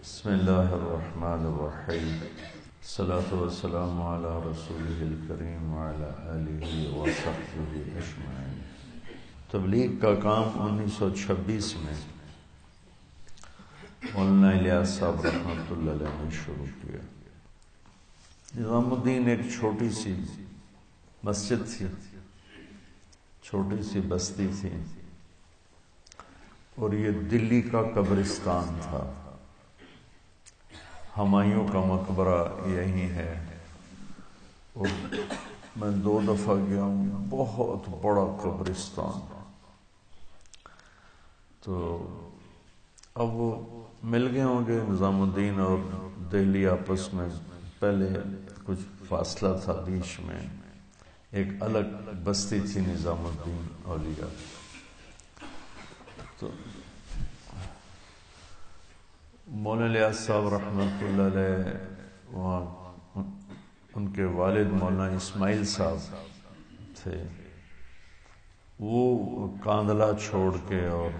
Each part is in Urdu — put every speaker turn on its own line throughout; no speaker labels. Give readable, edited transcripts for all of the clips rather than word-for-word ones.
بسم اللہ الرحمن الرحیم الصلاة والسلام علی رسولہ الکریم وعلی آلہ وصحبہ اجمعین۔ تبلیغ کا کام 1926 میں مولانا الیاس صاحب رحمۃ اللہ علیہ نے شروع کیا۔ نظام الدین ایک چھوٹی سی مسجد تھی، چھوٹی سی بستی تھی، اور یہ دلی کا قبرستان تھا۔ ہمایوں کا مقبرہ یہی ہے، اور میں 2 دفعہ گیا ہوں، بہت بڑا قبرستان۔ تو اب وہ مل گئے ہوں گے نظام الدین اور دہلی آپس میں، پہلے کچھ فاصلہ تھا بیچ میں، ایک الگ بستی تھی نظام الدین اولیاء۔ تو مولانا الیاس صاحب رحمۃ اللہ علیہ وہاں، ان کے والد مولانا اسماعیل صاحب تھے، وہ کاندھلہ چھوڑ کے اور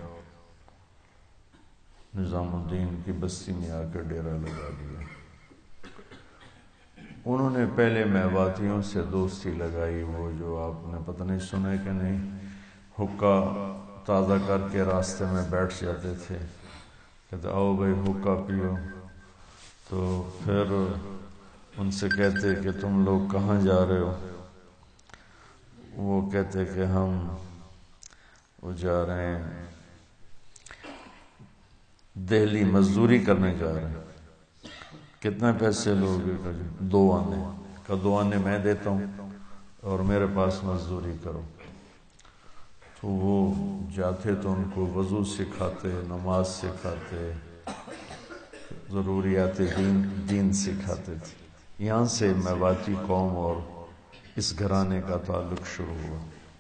نظام الدین کی بستی میں آ کے ڈیرا لگا دیا۔ انہوں نے پہلے میواتیوں سے دوستی لگائی، وہ جو آپ نے پتہ نہیں سنا کہ نہیں، حقہ تازہ کر کے راستے میں بیٹھ جاتے تھے، کہتے آؤ بھائی حقہ پیو۔ تو پھر ان سے کہتے کہ تم لوگ کہاں جا رہے ہو؟ وہ کہتے کہ ہم جا رہے ہیں دہلی، مزدوری کرنے جا رہے ہیں۔ کتنے پیسے لوگے؟ 2 آنے کا 2 آنے میں دیتا ہوں اور میرے پاس مزدوری کرو۔ تو وہ جاتے تو ان کو وضو سکھاتے، نماز سکھاتے، ضروریات دین سکھاتے تھے۔ یہاں سے میواتی قوم اور اس گھرانے کا تعلق شروع ہوا۔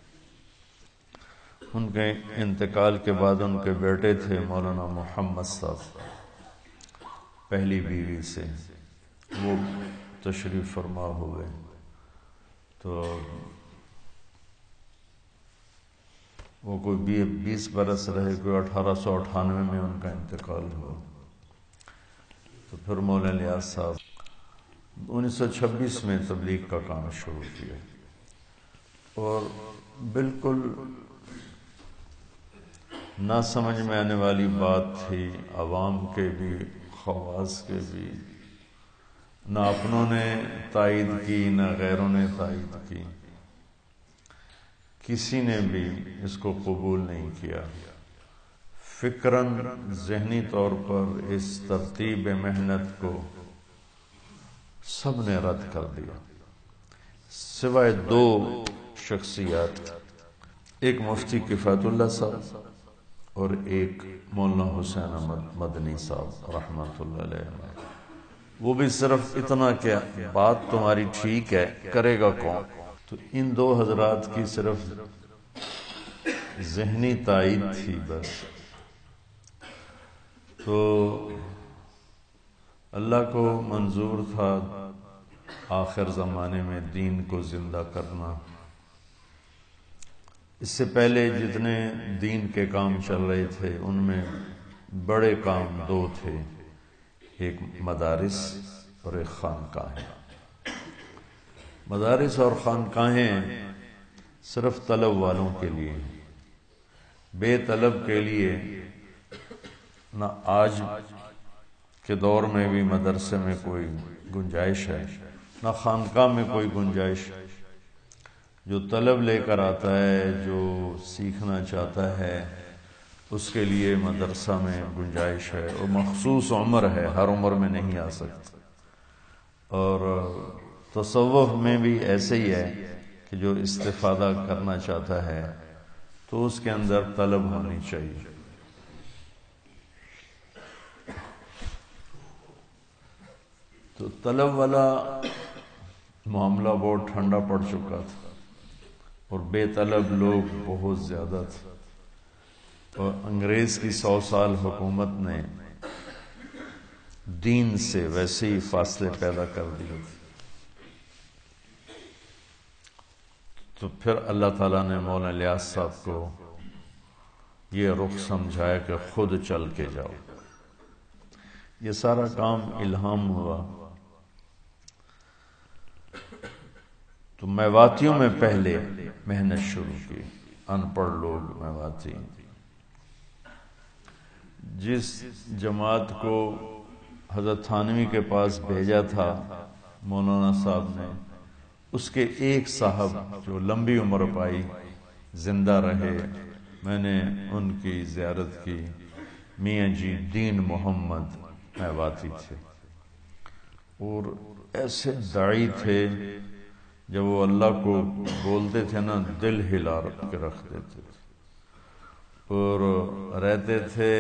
ان کے انتقال کے بعد ان کے بیٹے تھے مولانا محمد صاحب، پہلی بیوی سے، وہ تشریف فرما ہوئے۔ تو وہ کوئی 20 برس رہے، کوئی 1898 میں ان کا انتقال ہوا۔ تو پھر مولانا الیاس صاحب 1926 میں تبلیغ کا کام شروع کیا، اور بالکل نہ سمجھ میں آنے والی بات تھی، عوام کے بھی، خواص کے بھی، نہ اپنوں نے تائید کی نہ غیروں نے تائید کی، کسی نے بھی اس کو قبول نہیں کیا۔ فکراً ذہنی طور پر اس ترتیب محنت کو سب نے رد کر دیا، سوائے 2 شخصیات، ایک مفتی کفایت اللہ صاحب اور ایک مولانا حسین احمد مدنی صاحب رحمۃ اللہ علیہ۔ وہ بھی صرف اتنا کہ بات تمہاری ٹھیک ہے، کرے گا کون؟ تو ان 2 حضرات کی صرف ذہنی تائید تھی بس۔ تو اللہ کو منظور تھا آخر زمانے میں دین کو زندہ کرنا۔ اس سے پہلے جتنے دین کے کام چل رہے تھے ان میں بڑے کام 2 تھے، ایک مدارس اور ایک خانقاہیں۔ مدارس اور خانقاہیں صرف طلب والوں کے لیے، بے طلب کے لیے نہ آج کے دور میں بھی مدرسے میں کوئی گنجائش ہے، نہ خانقاہ میں کوئی گنجائش ہے۔ جو طلب لے کر آتا ہے، جو سیکھنا چاہتا ہے، اس کے لیے مدرسہ میں گنجائش ہے، اور مخصوص عمر ہے، ہر عمر میں نہیں آ سکتا۔ اور تصوف میں بھی ایسے ہی ہے کہ جو استفادہ کرنا چاہتا ہے تو اس کے اندر طلب ہونی چاہیے۔ تو طلب والا معاملہ بہت ٹھنڈا پڑ چکا تھا، اور بے طلب لوگ بہت زیادہ تھے، اور انگریز کی 100 سال حکومت نے دین سے ویسے ہی فاصلے پیدا کر دیے۔ تو پھر اللہ تعالیٰ نے مولانا الیاس صاحب کو یہ رخ سمجھایا کہ خود چل کے جاؤ۔ یہ سارا کام الہام ہوا۔ تو میواتیوں میں پہلے محنت شروع کی، ان پڑھ لوگ میواتی۔ جس جماعت کو حضرت تھانوی کے پاس بھیجا تھا مولانا صاحب نے، اس کے ایک صاحب جو لمبی عمر پائی، زندہ رہے، میں نے ان کی زیارت کی، میاں جی دین محمد میواتی تھے، اور ایسے داعی تھے، جب وہ اللہ کو بولتے تھے نا دل ہلا کے رکھ دیتے تھے، اور رہتے تھے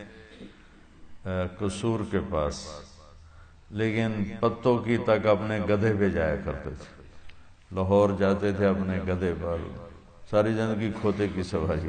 قصور کے پاس، لیکن پتوں کی تک اپنے گدھے پہ جایا کرتے تھے، لاہور جاتے تھے اپنے گدھے پر، ساری زندگی کھوتے کی سواری۔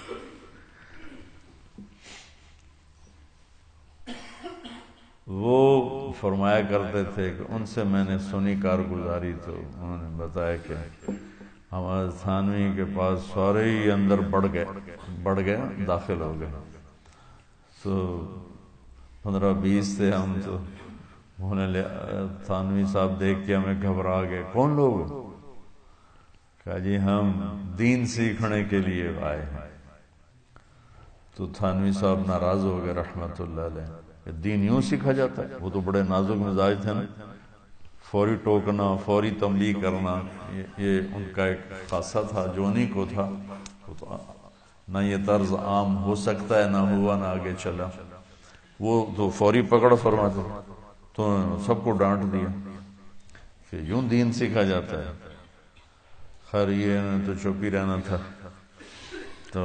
وہ فرمایا کرتے تھے کہ ان سے میں نے سنی کارگزاری، تو انہوں نے بتایا کہ ہمارے تھانوی کے پاس سارے ہی اندر بڑھ گئے داخل ہو گئے، تو 15-20 تھے ہم، تو انہوں نے تھانوی صاحب دیکھ کے ہمیں گھبرا گئے، کون لوگ؟ کہا جی ہم دین سیکھنے کے لیے آئے ہیں۔ تو تھانوی صاحب ناراض ہو گئے رحمت اللہ علیہ، کہ دین یوں سیکھا جاتا ہے؟ وہ تو بڑے نازک مزاج تھے نا، فوری ٹوکنا، فوری تنبیہ کرنا، یہ ان کا ایک خاصہ تھا جو انہی کو تھا۔ نہ یہ طرز عام ہو سکتا ہے، نہ ہوا نہ آگے چلا، وہ تو فوری پکڑ فرماتے، تو سب کو ڈانٹ دیا کہ یوں دین سیکھا جاتا ہے۔ خیر یہ تو چپ ہی رہنا تھا، تو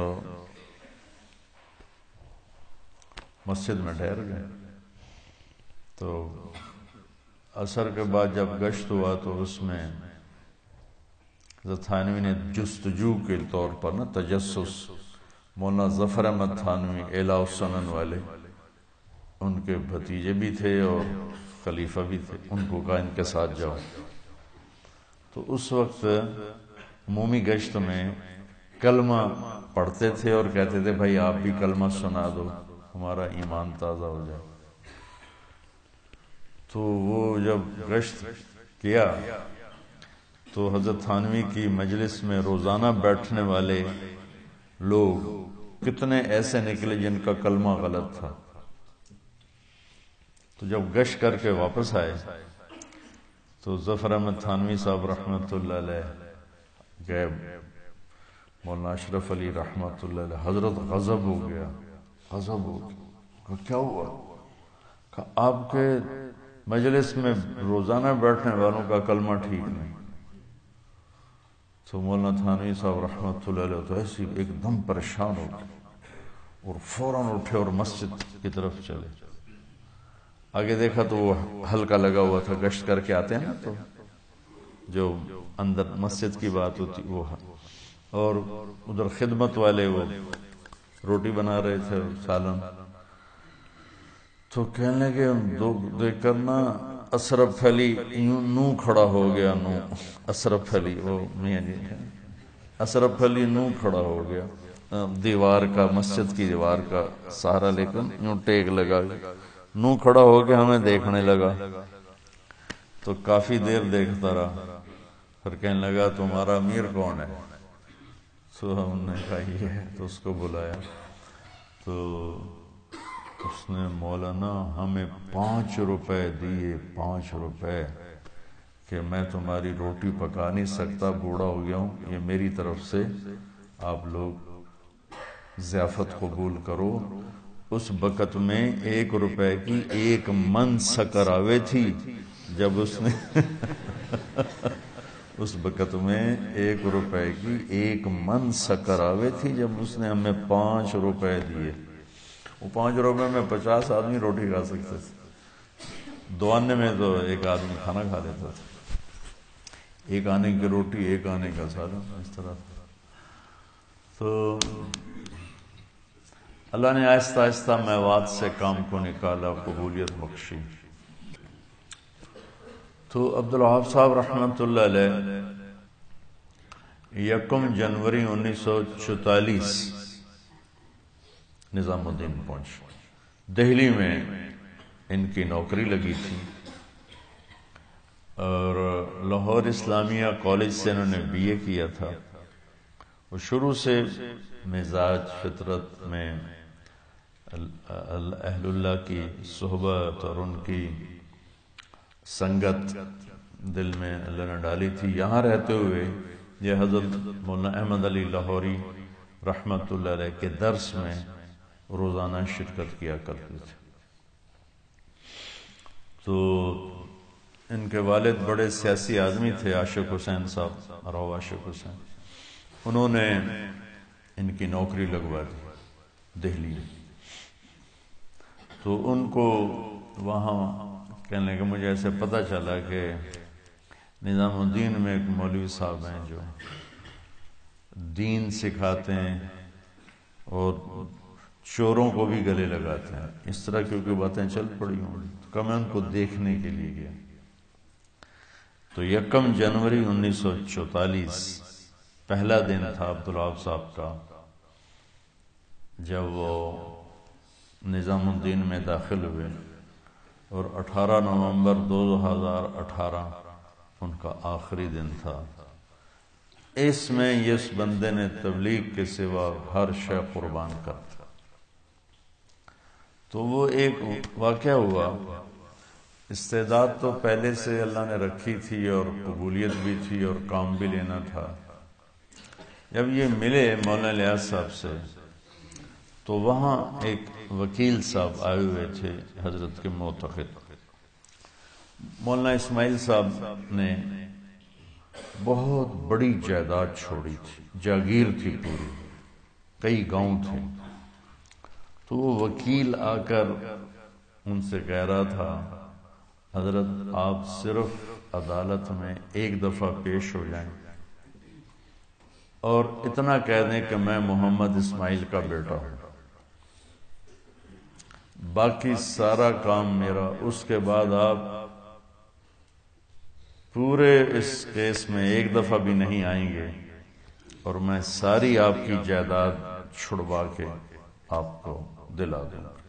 مسجد میں ٹھہر گئے۔ تو عصر کے بعد جب گشت ہوا تو اس میں حضرت تھانوی نے جستجو کے طور پر نا تجسس، مولانا ظفر احمد تھانوی اعلیٰ السنن والے، ان کے بھتیجے بھی تھے اور خلیفہ بھی تھے، ان کو کہا ان کے ساتھ جاؤ۔ تو اس وقت عمومی گشت میں کلمہ پڑھتے تھے اور کہتے تھے بھائی آپ بھی کلمہ سنا دو، ہمارا ایمان تازہ ہو جائے۔ تو وہ جب گشت کیا تو حضرت تھانوی کی مجلس میں روزانہ بیٹھنے والے لوگ کتنے ایسے نکلے جن کا کلمہ غلط تھا۔ تو جب گشت کر کے واپس آئے تو ظفر احمد تھانوی صاحب رحمۃ اللہ علیہ گئے، مولانا اشرف علی رحمۃ اللہ علیہ، حضرت غضب ہو گیا، غضب ہو گیا، کیا ہوا؟ کہ آپ کے مجلس میں روزانہ بیٹھنے والوں کا کلمہ ٹھیک نہیں۔ تو مولانا تھانوی صاحب رحمۃ اللہ علیہ تو ایسی ایک دم پریشان ہو گئے اور فوراً اٹھے اور مسجد کی طرف چلے۔ آگے دیکھا تو وہ حلقہ لگا ہوا تھا، گشت کر کے آتے ہیں نا تو جو اندر مسجد کی بات ہوتی وہ، اور ادھر خدمت والے وہ روٹی بنا رہے تھے، سالن۔ تو کہنے لگے دیکھ کر نا اشرف علی نو کھڑا ہو گیا، نو اشرف علی، وہ میاں جی اشرف علی نو کھڑا ہو گیا، دیوار کا، مسجد کی دیوار کا سہارا لے کر یوں ٹیک لگا، نو کھڑا ہو کے ہمیں دیکھنے لگا۔ تو کافی دیر دیکھتا رہا، پھر کہنے لگا تمہارا امیر کون ہے؟ تو ہم نے کہا یہ ہے، تو اس کو بلایا تو اس نے مولانا ہمیں 5 روپے دیے، 5 روپے، کہ میں تمہاری روٹی پکا نہیں سکتا، بوڑھا ہو گیا ہوں، یہ میری طرف سے آپ لوگ ضیافت قبول کرو۔ اس وقت میں 1 روپے کی 1 من شکر آوے تھی، جب اس نے اس وقت میں 1 روپے کی 1 من شکر آوے تھی، جب اس نے ہمیں 5 روپے دیے۔ وہ 5 روپے میں 50 آدمی روٹی کھا سکتے تھے، 2 آنے میں تو 1 آدمی کھانا کھا لیتا تھا، 1 آنے کی روٹی 1 آنے کا سالن، اس طرح۔ تو اللہ نے آہستہ آہستہ میوات سے کام کو نکالا، قبولیت بخشی۔ تو عبدالوہاب صاحب رحمۃ اللہ علیہ 1 جنوری 1944 نظام الدین پہنچ، دہلی میں ان کی نوکری لگی تھی، اور لاہور اسلامیہ کالج سے انہوں نے BA کیا تھا۔ وہ شروع سے مزاج فطرت میں اہل اللہ کی صحبت اور ان کی سنگت دل میں اللہ نے ڈالی تھی۔ یہاں رہتے ہوئے یہ حضرت مولانا احمد علی لاہوری رحمۃ اللہ علیہ کے درس میں روزانہ شرکت کیا کرتے تھے۔ تو ان کے والد بڑے سیاسی آدمی تھے، عاشق حسین صاحب، راؤ عاشق حسین، انہوں نے ان کی نوکری لگوا دی دہلی میں۔ تو ان کو وہاں کہنے لگے مجھے ایسے پتہ چلا کہ نظام الدین میں ایک مولوی صاحب ہیں جو دین سکھاتے ہیں اور چوروں کو بھی گلے لگاتے ہیں، اس طرح کیونکہ باتیں چل پڑی ہوں تو میں ان کو دیکھنے کے لیے گیا۔ تو 1 جنوری 1944 پہلا دن تھا عبدالوہاب صاحب کا جب وہ نظام الدین میں داخل ہوئے، اور 18 نومبر 2018 ان کا آخری دن تھا۔ اس میں اس بندے نے تبلیغ کے سوا ہر شے قربان کر دیا۔ تو وہ ایک واقعہ ہوا، استعداد تو پہلے سے اللہ نے رکھی تھی اور قبولیت بھی تھی اور کام بھی لینا تھا۔ جب یہ ملے مولانا الیاس صاحب سے تو وہاں ایک وکیل صاحب آئے ہوئے تھے حضرت کے معتقد، مولانا اسماعیل صاحب نے بہت بڑی جائیداد چھوڑی تھی، جاگیر تھی پوری، کئی گاؤں تھے۔ تو وہ وکیل آ کر ان سے کہہ رہا تھا حضرت آپ صرف عدالت میں ایک دفعہ پیش ہو جائیں اور اتنا کہہ دیں کہ میں محمد اسماعیل کا بیٹا ہوں، باقی سارا کام میرا، اس کے بعد آپ پورے اس کیس میں ایک دفعہ بھی نہیں آئیں گے اور میں ساری آپ کی جائیداد چھڑوا کے آپ کو دلا دوں گا۔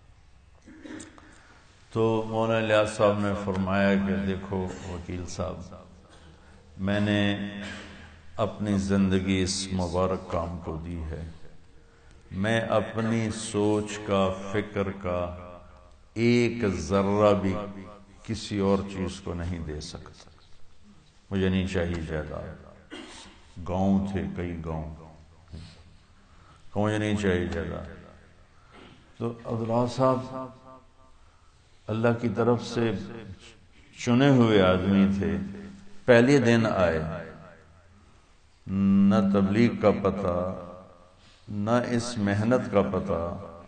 تو مولانا الیاس صاحب نے فرمایا کہ دیکھو وکیل صاحب، میں نے اپنی زندگی اس مبارک کام کو دی ہے، میں اپنی سوچ کا، فکر کا ایک ذرہ بھی کسی اور چیز کو نہیں دے سکتا، مجھے نہیں چاہیے جائیداد، گاؤں تھے کئی گاؤں، مجھے نہیں چاہیے جائیداد۔ تو عبدالوہاب صاحب اللہ کی طرف سے چنے ہوئے آدمی تھے، پہلے دن آئے، نہ تبلیغ کا پتہ، نہ اس محنت کا پتہ،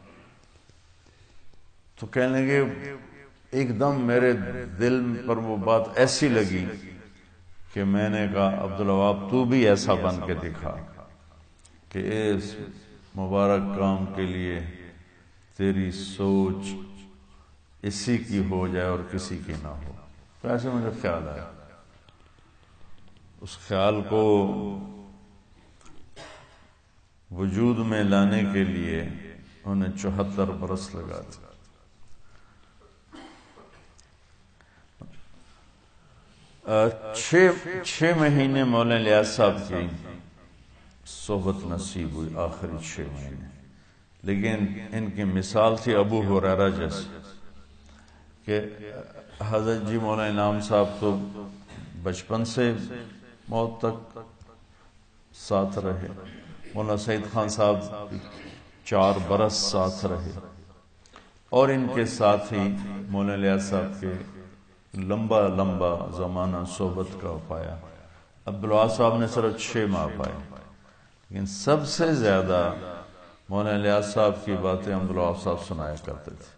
تو کہنے لگے ایک دم میرے دل پر وہ بات ایسی لگی کہ میں نے کہا عبدالوہاب تو بھی ایسا بن کے دکھا کہ اس مبارک کام کے لیے تیری سوچ اسی کی ہو جائے اور کسی کی نہ ہو۔ تو ایسے مجھے خیال آیا، اس خیال کو وجود میں لانے کے لیے انہیں 74 برس لگا تھا۔ چھ مہینے مولانا الیاس صاحب کی صحبت نصیب ہوئی، آخری 6 مہینے، لیکن ان کی مثال تھی ابو ہریرہ جیسی کہ حضرت جی مولانا انعام صاحب تو بچپن سے موت تک ساتھ رہے، مولانا سعید خان صاحب 4 برس ساتھ رہے، اور ان کے ساتھ ہی مولانا الیاس صاحب کے لمبا زمانہ صحبت کا پایا۔ عبدالوہاب صاحب نے صرف 6 ماہ پائے، لیکن سب سے زیادہ مولانا الیاس صاحب کی باتیں عبدالوہاب صاحب سنایا کرتے تھے۔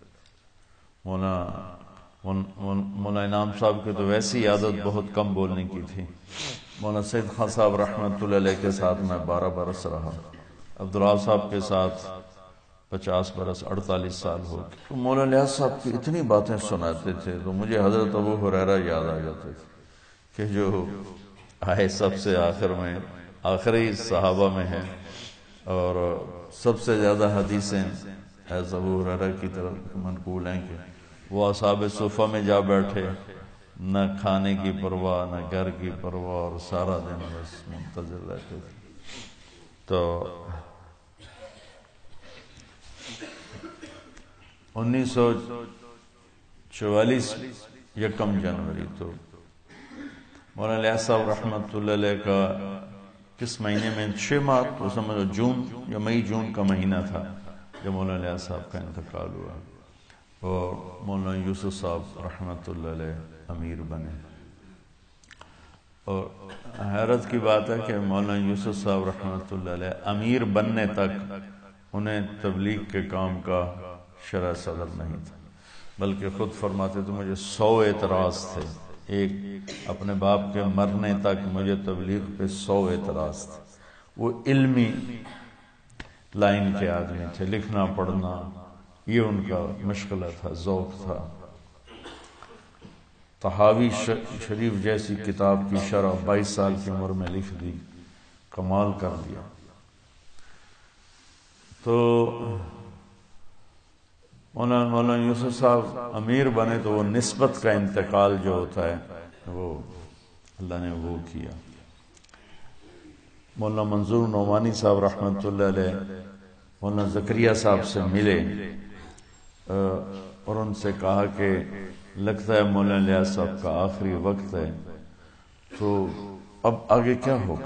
مولانا انعام صاحب کی تو ویسی عادت بہت کم بولنے کی تھی۔ مولانا سعید خان صاحب رحمۃ اللہ علیہ کے ساتھ میں 12 برس رہا، عبدالوہاب صاحب کے ساتھ 50 برس، 48 سال ہو گئے۔ تو مولانا الیاس صاحب کی اتنی باتیں سناتے تھے تو مجھے حضرت ابو ہریرہ یاد آ جاتے تھے کہ جو آئے سب سے آخر میں، آخری صحابہ میں ہیں، اور سب سے زیادہ حدیثیں ابو ہریرہ کی طرف منقول ہیں کہ وہ اصحاب صفہ میں جا بیٹھے، نہ کھانے کی پرواہ نہ گھر کی پرواہ، اور سارا دن بس منتظر رہتے تھے۔ تو 1944 یکم جنوری تو مولانا الیاس صاحب رحمۃ اللہ علیہ کا کس مہینے میں 6 ماہ تو سمجھو جون یا مئی جون کا مہینہ تھا جب مولانا الیاس صاحب کا انتقال ہوا، اور مولانا یوسف صاحب رحمۃ اللہ علیہ امیر بنے۔ اور حیرت کی بات ہے کہ مولانا یوسف صاحب رحمۃ اللہ علیہ امیر بننے تک انہیں تبلیغ کے کام کا شرح صدر نہیں تھا، بلکہ خود فرماتے تو مجھے 100 اعتراض تھے، ایک اپنے باپ کے مرنے تک مجھے تبلیغ پہ 100 اعتراض تھے۔ وہ علمی لائن کے آدمی تھے، لکھنا پڑھنا یہ ان کا مشغلہ تھا، ذوق تھا۔ طحاوی شریف جیسی کتاب کی شرح 22 سال کی عمر میں لکھ دی، کمال کر دیا۔ تو مولانا یوسف صاحب امیر بنے تو وہ نسبت کا انتقال جو ہوتا ہے وہ اللہ نے وہ کیا۔ مولانا منظور نعمانی صاحب رحمۃ اللہ علیہ مولانا زکریا صاحب سے ملے اور ان سے کہا کہ لگتا ہے مولانا الیاس صاحب کا آخری وقت ہے، تو اب آگے کیا ہوگا؟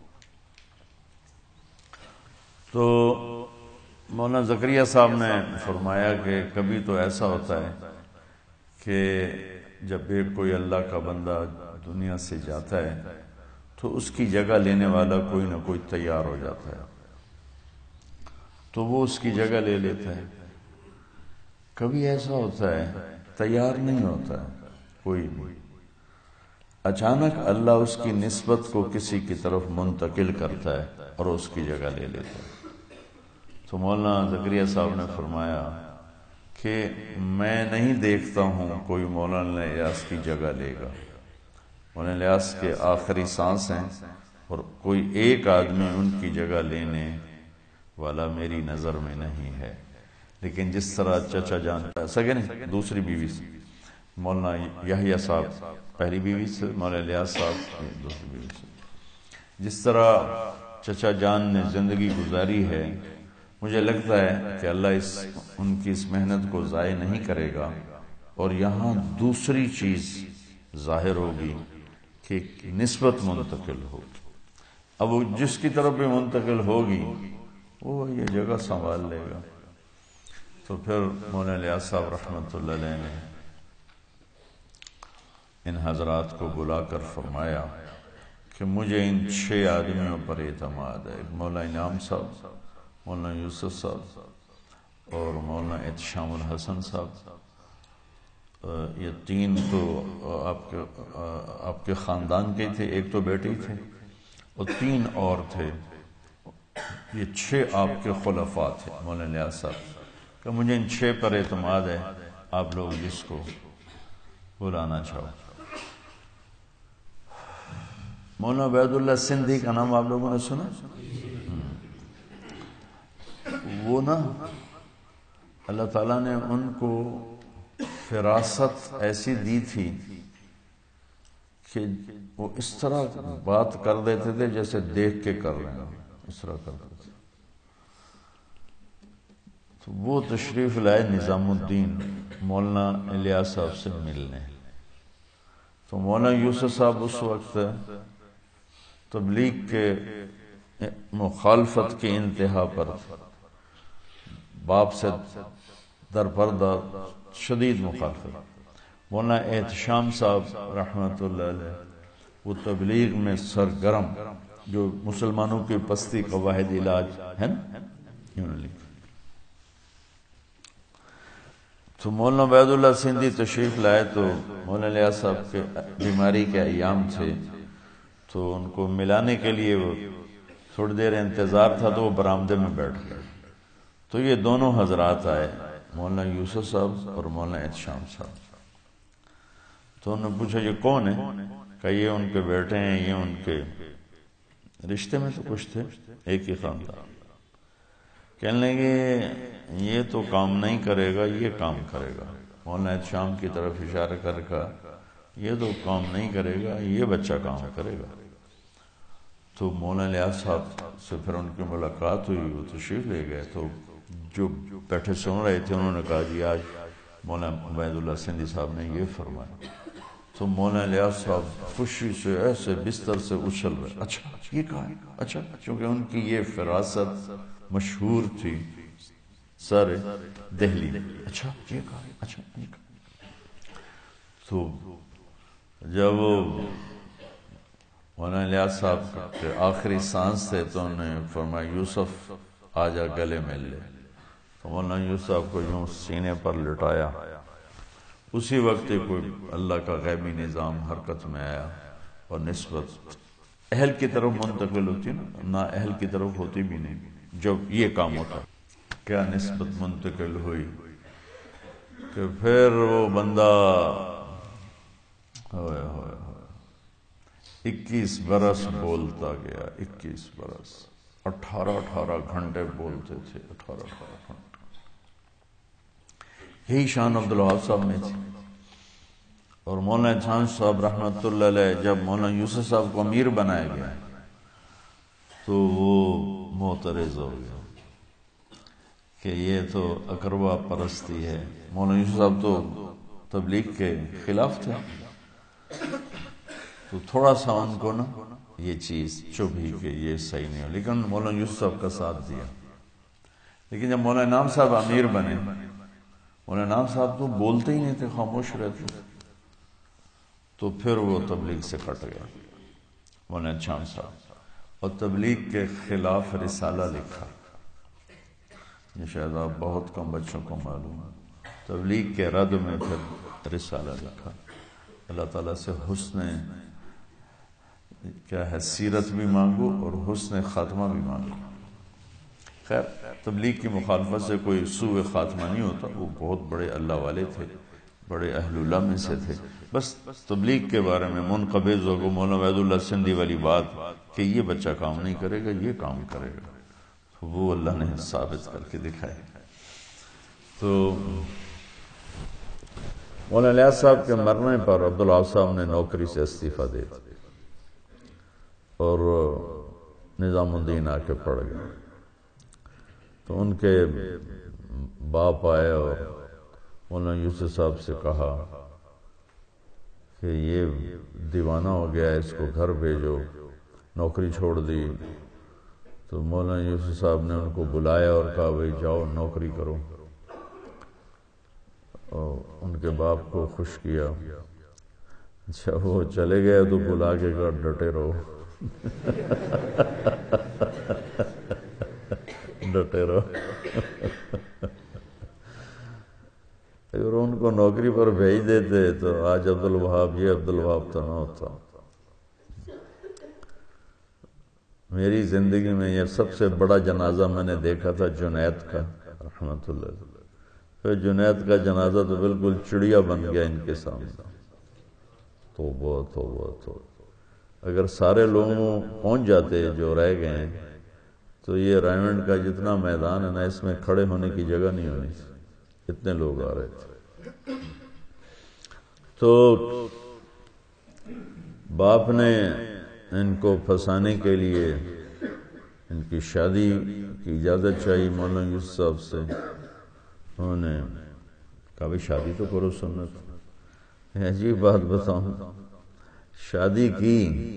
تو مولانا زکریا صاحب نے فرمایا کہ کبھی تو ایسا ہوتا ہے کہ جب ایک کوئی اللہ کا بندہ دنیا سے جاتا ہے تو اس کی جگہ لینے والا کوئی نہ کوئی تیار ہو جاتا ہے، تو وہ اس کی جگہ لے لیتا ہے۔ کبھی ایسا ہوتا ہے تیار نہیں ہوتا ہے کوئی بھی، اچانک اللہ اس کی نسبت کو کسی کی طرف منتقل کرتا ہے اور اس کی جگہ لے لیتا ہے۔ تو مولانا زکریا صاحب نے فرمایا کہ میں نہیں دیکھتا ہوں کوئی مولانا الیاس کی جگہ لے گا، مولانا الیاس کے آخری سانس ہیں اور کوئی ایک آدمی ان کی جگہ لینے والا میری نظر میں نہیں ہے۔ لیکن جس طرح چچا جان سگے نہیں دوسری بیوی سے، مولانا یحییٰ صاحب پہلی بیوی سے، مولانا الیاس صاحب دوسری بیوی سے، جس طرح چچا جان نے زندگی گزاری ہے، مجھے لگتا ہے کہ اللہ ان کی اس محنت کو ضائع نہیں کرے گا، اور یہاں دوسری چیز ظاہر ہوگی کہ نسبت منتقل ہوگی۔ اب وہ جس کی طرف بھی منتقل ہوگی وہ یہ جگہ سنبھال لے گا۔ تو پھر مولانا الیاس صاحب رحمۃ اللہ علیہ نے ان حضرات کو بلا کر فرمایا کہ مجھے ان 6 آدمیوں پر اعتماد ہے، مولانا انعام صاحب، مولانا یوسف صاحب اور مولانا احتشام الحسن صاحب، یہ 3 تو آپ کے خاندان کے تھے، ایک تو بیٹی تھے اور 3 اور تھے، یہ 6 آپ کے خلفاء تھے مولانا الیاس صاحب، کہ مجھے ان 6 پر اعتماد ہے، آپ لوگ جس کو بلانا چاہو۔ مولانا عبید اللہ سندھی کا نام آپ لوگوں نے سنا؟ وہ نا اللہ تعالیٰ نے ان کو فراست ایسی دی تھی کہ وہ اس طرح بات کر دیتے تھے جیسے دیکھ کے کر رہے ہیں، اس طرح کرتے تھے۔ تو وہ تشریف لائے نظام الدین مولانا الیاس صاحب سے ملنے، تو مولانا یوسف صاحب اس وقت تبلیغ کے مخالفت کی انتہا پر، باپ سے درپردہ شدید مخالفت۔ مولانا احتشام صاحب رحمۃ اللہ علیہ وہ تبلیغ میں سرگرم، جو مسلمانوں کی پستی کا واحد علاج ہے نا، تو مولانا عبید اللہ سندھی تشریف لائے، تو مولانا الیاس صاحب کے بیماری کے ایام تھے، تو ان کو ملانے کے لیے وہ تھوڑی دیر انتظار تھا، تو وہ برآمدے میں بیٹھ گئے، تو یہ دونوں حضرات آئے، مولانا یوسف صاحب اور مولانا احتشام صاحب، تو انہوں نے پوچھا یہ کون ہے؟ کہ یہ ان کے بیٹے ہیں، یہ ان کے رشتے میں تو کچھ تھے، ایک ہی خاندان۔ کہنے لگے یہ تو کام نہیں کرے گا، یہ کام کرے گا۔ مولانا شام کی طرف اشارہ کر کہا یہ تو کام نہیں کرے گا، یہ بچہ کام کرے گا۔ تو مولانا لیاس صاحب سے پھر ان کی ملاقات ہوئی، وہ تشریف لے گئے۔ تو جو بیٹھے سن رہے تھے انہوں نے کہا جی آج مولانا عبید اللہ سندھی صاحب نے یہ فرمایا۔ تو مولانا لیاس صاحب خوشی سے ایسے بستر سے اچھل رہے، اچھا یہ کہا ہے، اچھا، کیونکہ ان کی یہ فراست مشہور تھی سارے دہلی میں، اچھا یہ کہا، اچھا یہ کہا۔ تو جب مولانا لیاس صاحب کے آخری سانس تھے تو انہوں نے فرمایا یوسف آجا گلے مل لے۔ تو مولانا یوسف صاحب کو یوں سینے پر لٹایا۔ اسی وقت کوئی اللہ کا غیبی نظام حرکت میں آیا اور نسبت اہل کی طرف منتقل ہوتی نا، نہ اہل کی طرف ہوتی بھی نہیں جب یہ کام ہوتا۔ کیا نسبت منتقل ہوئی کہ پھر وہ بندہ 21 برس بولتا گیا، 21 برس، 18 گھنٹے بولتے تھے، 18 گھنٹے۔ یہی شان عبدالوہاب صاحب میں تھی۔ اور مولانا چھان صاحب رحمۃ اللہ علیہ جب مولانا یوسف صاحب کو امیر بنایا گیا تو وہ معترض ہو گیا کہ یہ تو اقربا پرستی ہے۔ مولانا یوسف صاحب تو تبلیغ کے خلاف تھے، تو تھوڑا سا ان کو نا یہ چیز چبھی کہ یہ صحیح نہیں ہو، لیکن مولانا یوسف صاحب کا ساتھ دیا۔ لیکن جب مولانا انعام صاحب امیر بنے، مولانا انعام صاحب تو بولتے ہی نہیں تھے، خاموش رہتے، تو پھر وہ تبلیغ سے کٹ گیا مولانا شام صاحب، اور تبلیغ کے خلاف رسالہ لکھا۔ یہ شاید آپ بہت کم بچوں کو معلوم ہے، تبلیغ کے رد میں پھر رسالہ لکھا۔ اللہ تعالیٰ سے حسن کیا ہے سیرت بھی مانگو اور حسن خاتمہ بھی مانگو۔ خیر تبلیغ کی مخالفت سے کوئی سوء خاتمہ نہیں ہوتا، وہ بہت بڑے اللہ والے تھے، بڑے اہل اللہ میں سے تھے۔ بس تبلیغ کے بارے میں منقبض ہو گئے مولانا عبید اللہ سندھی والی بات کہ یہ بچہ کام نہیں کرے گا، یہ کام کرے گا، تو وہ اللہ نے ثابت کر کے دکھائے۔ تو مولانا لیاس صاحب کے مرنے پر عبدالوہاب صاحب نے نوکری سے استعفیٰ دے دیا اور نظام الدین آ کے پڑھ گئے۔ تو ان کے باپ آئے اور مولانا یوسف صاحب سے کہا کہ یہ دیوانہ ہو گیا ہے، اس کو گھر بھیجو، نوکری چھوڑ دی۔ تو مولانا یوسف صاحب نے ان کو بلایا اور کہا بھائی جاؤ نوکری کرو، اور ان کے باپ کو خوش کیا۔ اچھا وہ چلے گئے تو بلا کے کہا ڈٹے رہو، ڈٹے رہو۔ اگر ان کو نوکری پر بھیج دیتے تو آج عبدالوہاب یہ عبدالوہاب تو نہ ہوتا۔ میری زندگی میں یہ سب سے بڑا جنازہ میں نے دیکھا تھا جنید کا رحمۃ اللہ علیہ۔ پھر جنید کا جنازہ تو بالکل چڑیا بن گیا ان کے سامنے۔ توبہ توبہ توبہ، اگر سارے لوگوں پہنچ جاتے جو رہ گئے ہیں تو یہ رائمنڈ کا جتنا میدان ہے نا، اس میں کھڑے ہونے کی جگہ نہیں ہونی، اتنے لوگ آ رہے تھے۔ تو باپ نے ان کو پھنسانے کے لیے ان کی شادی کی اجازت چاہیے مولانا یوسف صاحب سے۔ انہوں نے کہا بھائی شادی تو کرو، سنت۔ عجیب بات بتاؤں، شادی کی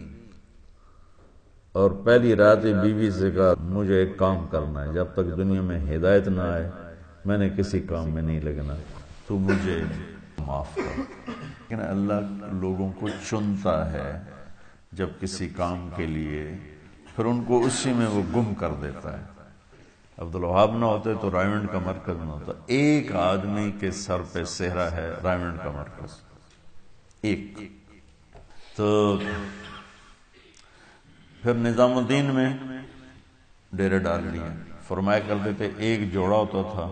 اور پہلی رات ہی بیوی سے کہا مجھے ایک کام کرنا ہے، جب تک دنیا میں ہدایت نہ آئے میں نے کسی کام میں نہیں لگنا، تو مجھے معاف کر۔ لیکن اللہ لوگوں کو چنتا ہے جب کسی کام کے لیے، پھر ان کو اسی میں وہ گم کر دیتا ہے۔ عبدالوہاب نہ ہوتے تو رائمنڈ کا مرکز نہ ہوتا۔ ایک آدمی کے سر پہ صحرا ہے رائمنڈ کا مرکز، ایک۔ تو پھر نظام الدین میں ڈیرے ڈال لیے۔ فرمایا کرتے تھے ایک جوڑا ہوتا تھا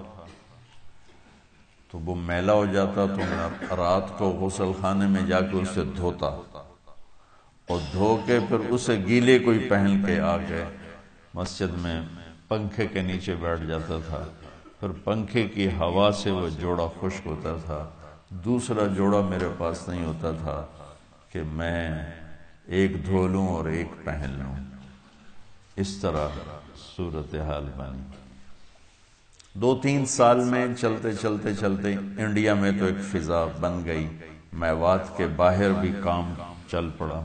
تو وہ میلا ہو جاتا تو میں رات کو غسل خانے میں جا کے اسے دھوتا، اور دھو کے پھر اسے گیلے کوئی پہن کے آ کے مسجد میں پنکھے کے نیچے بیٹھ جاتا تھا، پھر پنکھے کی ہوا سے وہ جوڑا خشک ہوتا تھا، دوسرا جوڑا میرے پاس نہیں ہوتا تھا کہ میں ایک دھو لوں اور ایک پہن لوں. اس طرح صورتحال بنی. 2-3 سال میں چلتے چلتے چلتے انڈیا میں تو ایک فضا بن گئی، میوات کے باہر بھی کام چل پڑا.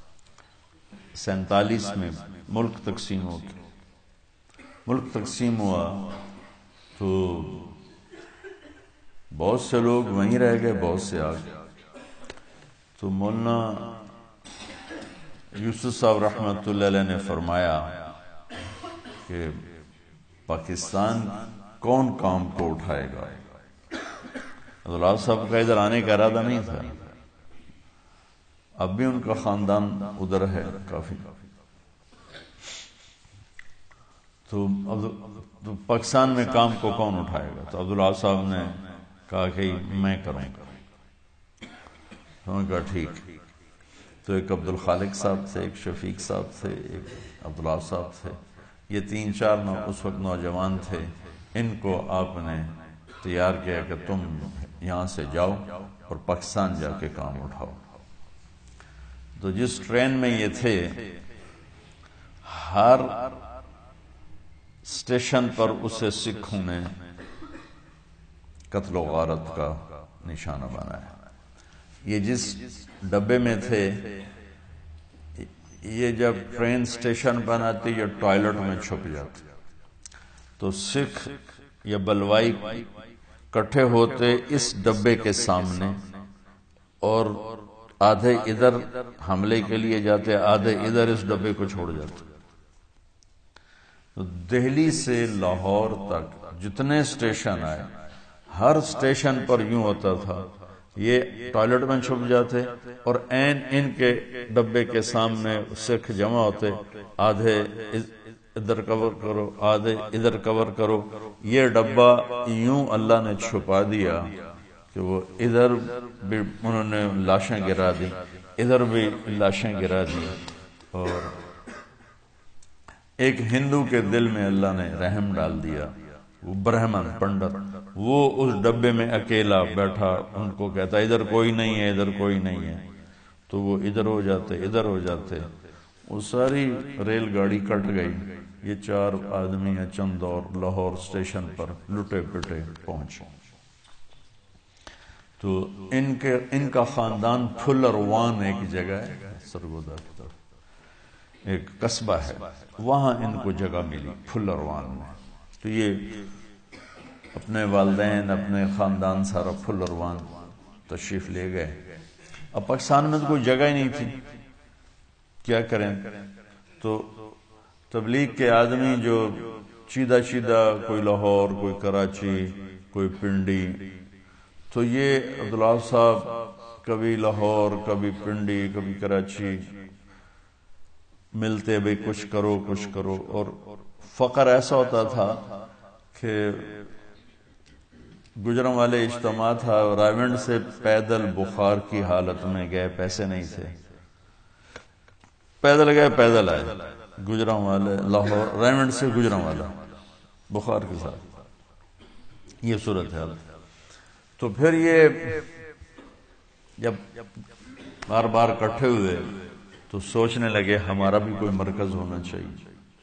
47 میں ملک تقسیم ہو گیا. ملک تقسیم ہوا تو بہت سے لوگ وہیں رہ گئے، بہت سے آ گئے. تو مولانا یوسف صاحب رحمۃ اللہ علیہ نے فرمایا کہ پاکستان کون کام کو اٹھائے گا. عبداللہ صاحب کا ادھر آنے کا ارادہ نہیں تھا، اب بھی ان کا خاندان ادھر ہے کافی. تو پاکستان میں کام کو کون اٹھائے گا؟ تو عبداللہ صاحب نے کہا کہ میں کروں گا. انہوں نے کہا ٹھیک. تو ایک عبدالخالق صاحب تھے، ایک شفیق صاحب تھے، ایک عبداللہ صاحب تھے. یہ 3-4 اس وقت نوجوان تھے. ان کو آپ نے تیار کیا کہ تم یہاں سے جاؤ اور پاکستان جا کے کام اٹھاؤ. تو جس ٹرین میں یہ تھے، ہر اسٹیشن پر اسے سکھوں نے قتل و غارت کا نشانہ بنایا. یہ جس ڈبے میں تھے، یہ جب ٹرین اسٹیشن پر آتی یا ٹوائلٹ میں چھپ جاتے تو سکھ یا بلوائی کٹھے ہوتے اس ڈبے کے سامنے، اور آدھے ادھر حملے کے لیے جاتے، آدھے ادھر اس ڈبے کو چھوڑ جاتے. تو دہلی سے لاہور تک جتنے اسٹیشن آئے، ہر اسٹیشن پر یوں ہوتا تھا، یہ ٹوائلٹ میں چھپ جاتے اور عین ان کے ڈبے کے سامنے سکھ جمع ہوتے، آدھے ادھر کور کرو، آدھے ادھر کور کرو. یہ ڈبہ یوں اللہ نے چھپا دیا کہ وہ ادھر بھی انہوں نے لاشیں گرا دی، ادھر بھی لاشیں گرا دی. اور ایک ہندو کے دل میں اللہ نے رحم ڈال دیا، وہ برہمن پنڈت، وہ اس ڈبے میں اکیلا بیٹھا، ان کو کہتا ادھر کوئی نہیں ہے، ادھر کوئی نہیں ہے. تو وہ ادھر ہو جاتے، ادھر ہو جاتے. وہ ساری ریل گاڑی کٹ گئی. یہ 4 آدمی ہیں چند اور لاہور اسٹیشن پر لٹے پٹے پہنچے. تو ان کا خاندان پھلروان ایک جگہ ہے سرگودا کی طرف، ایک قصبہ ہے، وہاں ان کو جگہ ملی پھلروان میں. تو یہ اپنے والدین اپنے خاندان سارا پھلروان تشریف لے گئے. اب پاکستان میں تو کوئی جگہ ہی نہیں تھی، کیا کریں؟ تو تبلیغ کے آدمی جو چیدہ کوئی لاہور، کوئی کراچی، کوئی پنڈی، تو یہ عبداللہ صاحب کبھی لاہور، کبھی پنڈی، کبھی کراچی ملتے، بھئی کچھ کرو. اور فقر ایسا ہوتا تھا کہ گجروں والے اجتماع تھا، رائیونڈ سے پیدل بخار کی حالت میں گئے، پیسے نہیں تھے، پیدل گئے پیدل آئے. گجروں والے لاہور، رائیونڈ سے گجروں والا بخار کے ساتھ، یہ صورت ہے. تو پھر یہ جب بار بار اکٹھے ہوئے تو سوچنے لگے ہمارا بھی کوئی مرکز ہونا چاہیے.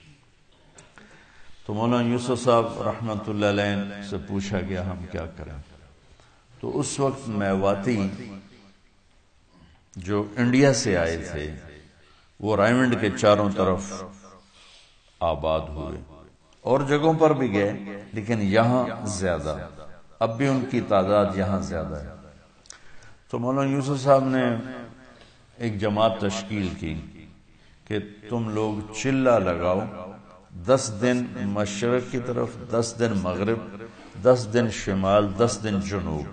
تو مولانا یوسف صاحب رحمۃ اللہ علیہ سے پوچھا گیا ہم کیا کریں. تو اس وقت میواتی جو انڈیا سے آئے تھے وہ رائیونڈ کے چاروں طرف آباد ہوئے، اور جگہوں پر بھی گئے، لیکن یہاں زیادہ، اب بھی ان کی تعداد یہاں زیادہ ہے. تو مولانا یوسف صاحب نے ایک جماعت تشکیل کی کہ تم لوگ چلہ لگاؤ، 10 دن مشرق کی طرف، 10 دن مغرب، 10 دن شمال، 10 دن جنوب.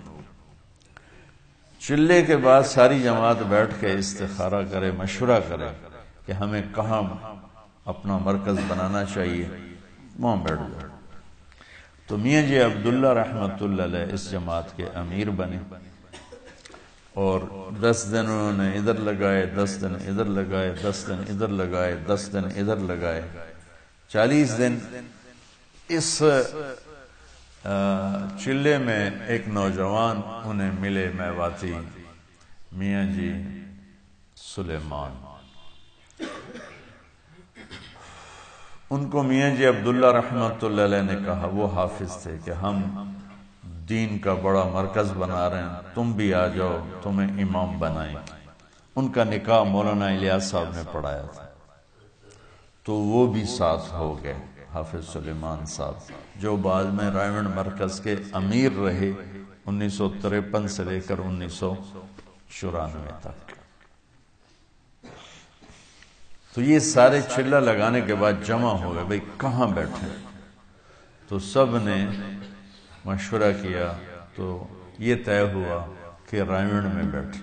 چلے کے بعد ساری جماعت بیٹھ کے استخارہ کرے، مشورہ کرے کہ ہمیں کہاں اپنا مرکز بنانا چاہیے، وہاں بیٹھ جائے. تو میاں جی عبداللہ رحمۃ اللہ علیہ اس جماعت کے امیر بنے، اور 10 دن انہوں نے ادھر لگائے، 10 دن ادھر لگائے، 10 دن ادھر لگائے، 10 دن ادھر لگائے. 40 دن اس چلے میں ایک نوجوان انہیں ملے میواتی، میاں جی سلیمان۔ ان کو میاں جی عبداللہ رحمۃ اللہ علیہ نے کہا، وہ حافظ تھے، کہ ہم دین کا بڑا مرکز بنا رہے ہیں، تم بھی آ جاؤ، تمہیں امام بنائیں۔ ان کا نکاح مولانا الیاس صاحب نے پڑھایا تھا، تو وہ بھی ساتھ ہو گئے، حافظ سلیمان صاحب، جو بعد میں رائمنڈ مرکز کے امیر رہے 1953 سے لے کر 1994 تک۔ تو یہ سارے چلہ لگانے کے بعد جمع ہو گئے، بھئی کہاں بیٹھیں؟ تو سب نے مشورہ کیا، تو یہ طے ہوا کہ رائمنڈ میں بیٹھیں۔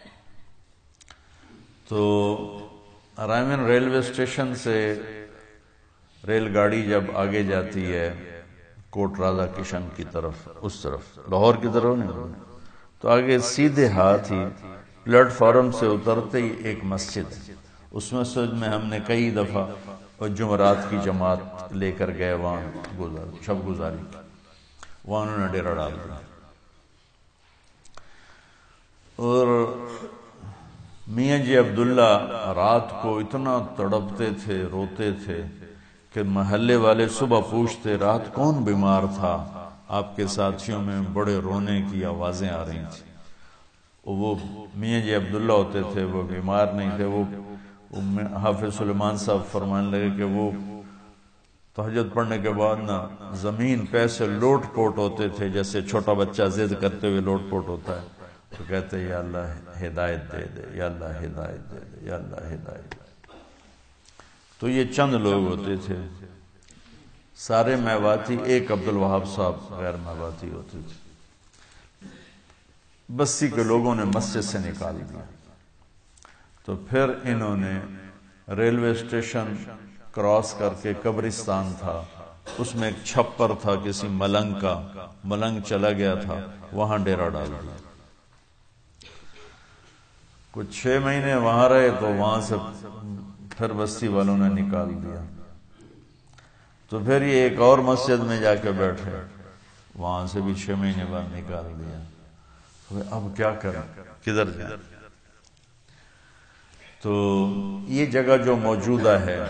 تو رائمنڈ ریلوے اسٹیشن سے ریل گاڑی جب آگے جاتی ہے کوٹ راجہ کشن کی طرف، اس طرف لاہور کی طرف نہیں، تو آگے سیدھے ہاتھ ہی پلیٹ فارم سے اترتے ہی ایک مسجد ہے، اس مسجد میں ہم نے کئی دفعہ جمعرات کی جماعت لے کر گئے، وہاں شب گزاری، وہاں انہوں نے ڈیرا ڈال دیا۔ اور میاں جی عبداللہ رات کو اتنا تڑپتے تھے، روتے تھے کہ محلے والے صبح پوچھتے رات کون بیمار تھا؟ آپ کے ساتھیوں میں بڑے رونے کی آوازیں آ رہی تھیں۔ وہ میاں جی عبداللہ ہوتے تھے، وہ بیمار نہیں تھے۔ وہ حافظ سلیمان صاحب فرمانے لگے کہ وہ تہجد پڑھنے کے بعد نا زمین پہ سے لوٹ پوٹ ہوتے تھے، جیسے چھوٹا بچہ ضد کرتے ہوئے لوٹ پوٹ ہوتا ہے، تو کہتے یا اللہ ہدایت دے دے، یا اللہ ہدایت دے دے، یا اللہ ہدایت دے۔ تو یہ چند لوگ ہوتے تھے، سارے میواتی، ایک عبدالوہاب صاحب غیر میواتی ہوتے تھے۔ بستی کے لوگوں نے مسجد سے نکال دیا، تو پھر انہوں نے ریلوے اسٹیشن کراس کر کے قبرستان تھا، اس میں ایک چھپر تھا کسی ملنگ کا، ملنگ چلا گیا تھا، وہاں ڈیرا ڈال دیا۔ کچھ 6 مہینے وہاں رہے، تو وہاں سے پھر بستی والوں نے نکال دیا۔ تو پھر یہ ایک اور مسجد میں جا کے بیٹھے، وہاں سے بھی 6 مہینے بعد نکال دیا۔ تو اب کیا کریں، کدھر جائیں؟ تو یہ جگہ جو موجودہ ہے،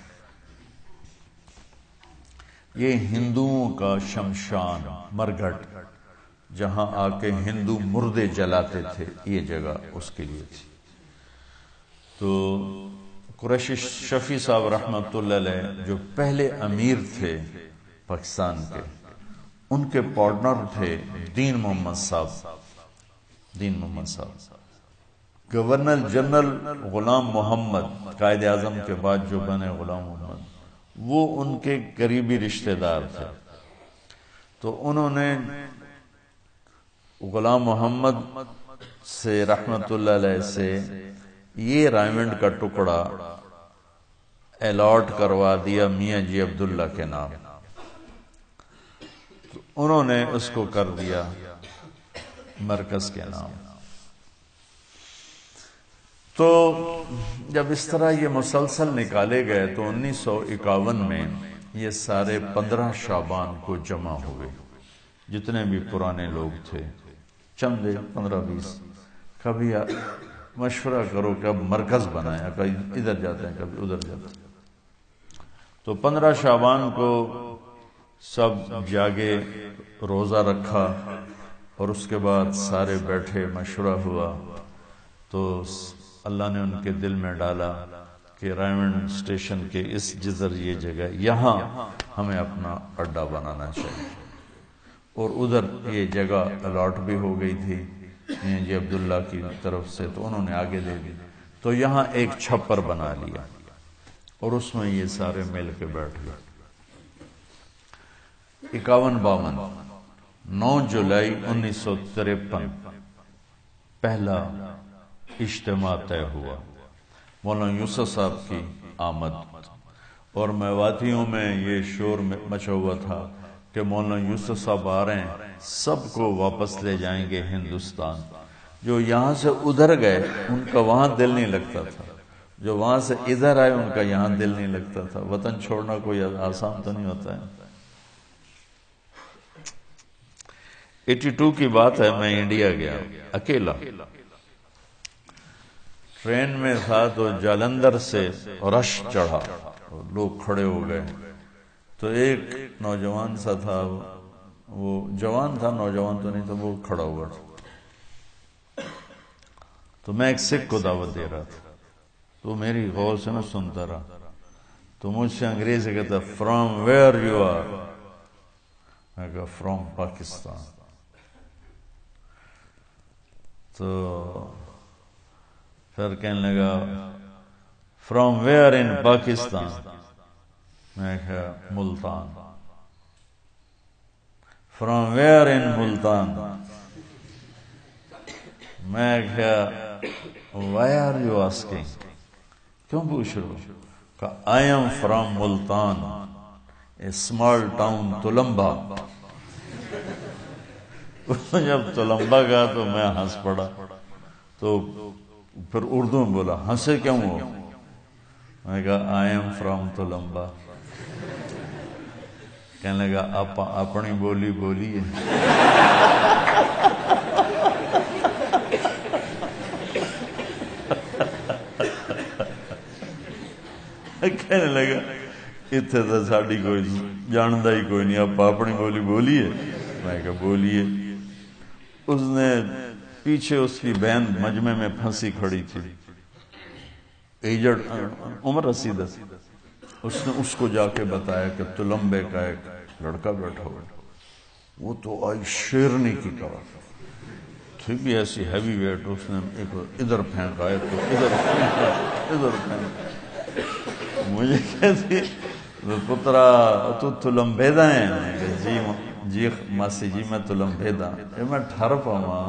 یہ ہندوؤں کا شمشان، مرگھٹ، جہاں آ کے ہندو مردے جلاتے تھے، یہ جگہ اس کے لیے تھی۔ تو قریشی شفیع صاحب رحمۃ اللہ علیہ جو پہلے امیر تھے پاکستان کے، ان کے پارٹنر تھے دین محمد صاحب، دین محمد صاحب۔ گورنر جنرل غلام محمد، قائد اعظم کے بعد جو بنے غلام محمد، وہ ان کے قریبی رشتہ دار تھے۔ تو انہوں نے غلام محمد سے رحمت اللہ علیہ سے یہ رائمنڈ کا ٹکڑا الاٹ کروا دیا میاں جی عبداللہ کے نام۔ تو انہوں نے اس کو کر دیا مرکز کے نام۔ تو جب اس طرح یہ مسلسل نکالے گئے تو 1951 میں یہ سارے 15 شعبان کو جمع ہوئے، جتنے بھی پرانے لوگ تھے، چند 15-20، کبھی مشورہ کرو کہ اب مرکز بنایا، کبھی ادھر جاتے ہیں کبھی ادھر جاتے ہیں۔ تو 15 شعبان کو سب جاگے، روزہ رکھا، اور اس کے بعد سارے بیٹھے، مشورہ ہوا، تو اللہ نے ان کے دل میں ڈالا کہ رائمنڈ اسٹیشن کے اس جدر یہ جگہ، یہاں ہمیں اپنا اڈا بنانا چاہیے۔ اور ادھر یہ جگہ الاٹ بھی ہو گئی تھی میاں جی عبداللہ کی طرف سے، تو انہوں نے آگے دے دی۔ تو یہاں ایک چھپر بنا لیا، اور اس میں یہ سارے مل کے بیٹھ گئے۔ 51-52 9 جولائی 1953 پہلا اجتماع طے ہوا، مولانا یوسف صاحب کی آمد، اور میواتیوں میں یہ شور مچا ہوا تھا کہ مولانا یوسف صاحب آ رہے ہیں، سب کو واپس لے جائیں گے ہندوستان۔ جو یہاں سے ادھر گئے ان کا وہاں دل نہیں لگتا تھا، جو وہاں سے ادھر آئے ان کا یہاں دل نہیں لگتا تھا۔ وطن چھوڑنا کوئی آسان تو نہیں ہوتا ہے۔ 82 کی بات ہے، میں انڈیا گیا اکیلا، ٹرین میں تھا تو جالندھر سے رش چڑھا، لوگ کھڑے ہو گئے، تو ایک نوجوان سا تھا، وہ جوان تھا، نوجوان تو نہیں تھا، وہ کھڑا ہوا تھا، تو میں ایک سکھ کو دعوت دے رہا تھا، تو میری غور سے نہ سنتا رہا، تو مجھ سے انگریزی کہتا فرام ویئر یو آر، میں کہا فرام پاکستان، تو پھر کہنے لگا فرام ویئر ان پاکستان، میں کہا Multan, from where in Multan, میں کہا وائی آر یو آسکنگ، کیوں پوچھ رہے ہو؟ کہ I am from Multan, a small town Tulamba. جب تلمبا کہا تو میں ہنس پڑا، تو پھر اردو میں بولا ہنسے کیوں ہو؟ میں کہا آئی ایم فرام تلمبا۔ کہنے لگا آپ اپنی بولی بولیے۔ کہنے لگا اتنے تو ساڑی کوئی جانتا ہی کوئی نہیں، آپ اپنی بولی بولیے۔ میں کہا بولیے۔ اس نے پیچھے اس کی بہن مجمع میں پھنسی کھڑی تھی، ایجڈ عمر رسیدہ، اس نے اس کو جا کے بتایا کہ تلمبے کا ایک لڑکا بیٹھا ہوا، وہ تو آئی شیرنی کی طرح تھی بھی ایسی ہیوی ویٹ، اس نے ایک ادھر پھینکا ہے تو ادھر پھینکا، ادھر پھینکا۔ مجھے کہتی پترا تو تلمبیدا ہے؟ میں کہا جی ماسی جی میں تلمبیدا، میں ٹھر پاواں۔